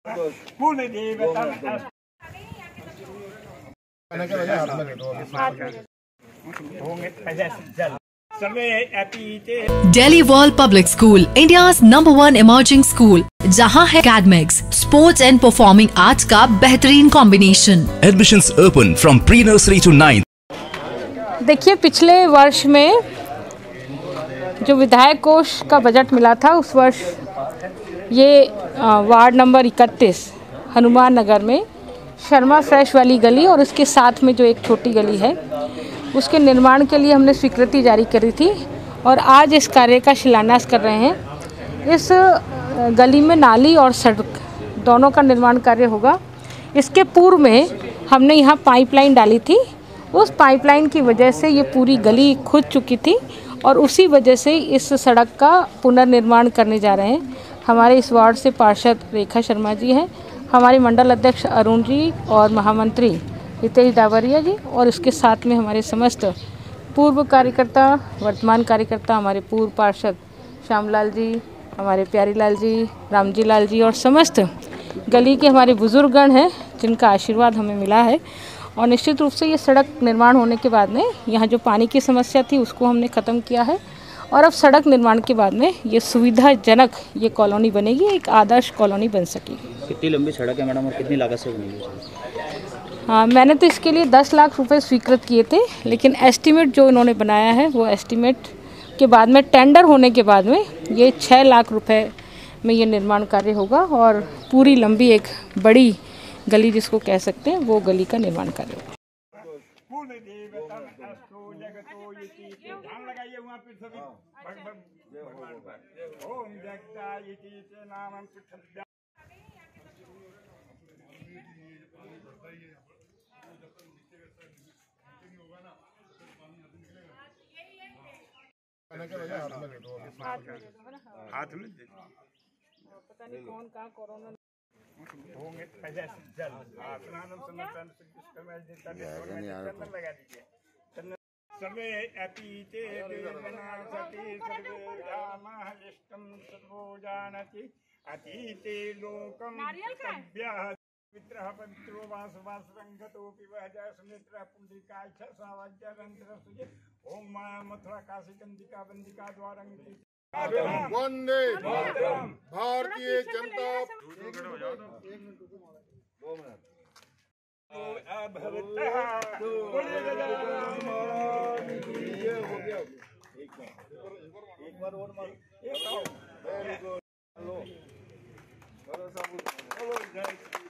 Delhi World Public School, India's #1 emerging school, जहां है academics, sports and performing arts का बेहतरीन combination. Admissions open from pre-nursery to 9th। देखिए, पिछले वर्ष में जो विधायक कोष का बजट मिला था, उस वर्ष ये वार्ड नंबर 31 हनुमान नगर में शर्मा फ्रेश वाली गली और उसके साथ में जो एक छोटी गली है, उसके निर्माण के लिए हमने स्वीकृति जारी करी थी और आज इस कार्य का शिलान्यास कर रहे हैं। इस गली में नाली और सड़क दोनों का निर्माण कार्य होगा। इसके पूर्व में हमने यहाँ पाइपलाइन डाली थी। उस पाइपलाइन की वजह से ये पूरी गली खुद चुकी थी और उसी वजह से इस सड़क का पुनर्निर्माण करने जा रहे हैं। हमारे इस वार्ड से पार्षद रेखा शर्मा जी हैं, हमारे मंडल अध्यक्ष अरुण जी और महामंत्री हितेश डावरिया जी, और इसके साथ में हमारे समस्त पूर्व कार्यकर्ता, वर्तमान कार्यकर्ता, हमारे पूर्व पार्षद श्यामलाल जी, हमारे प्यारीलाल जी, रामजी लाल जी और समस्त गली के हमारे बुजुर्गगण हैं जिनका आशीर्वाद हमें मिला है। और निश्चित रूप से ये सड़क निर्माण होने के बाद में यहाँ जो पानी की समस्या थी उसको हमने ख़त्म किया है और अब सड़क निर्माण के बाद में ये सुविधाजनक ये कॉलोनी बनेगी, एक आदर्श कॉलोनी बन सकेगी। कितनी लंबी सड़क है मैडम और कितनी लागत से बनेगी? हाँ, मैंने तो इसके लिए 10 लाख रुपए स्वीकृत किए थे, लेकिन एस्टीमेट जो इन्होंने बनाया है वो एस्टीमेट के बाद में टेंडर होने के बाद में ये 6 लाख रुपए में ये निर्माण कार्य होगा और पूरी लंबी एक बड़ी गली जिसको कह सकते हैं वो गली का निर्माण कार्य होगा। हाथ में पता नहीं कौन कहाँ कोरोना होंगे पहले जल लगा दीजिए। सर्वे अतीते देवनासति सर्वे रामहलिष्टं सर्वो जानति अतीते लोकं कव्यः वित्रः पवित्रो वासवासरंगतोऽपि वह जय सुमित्रः पुंडरीकाय च सावज्यरन्त्रसुजे ओम मथुरा काशी कंदिका बंदिका द्वारंगी वंदे भारतीय जनता एक बार और मारो।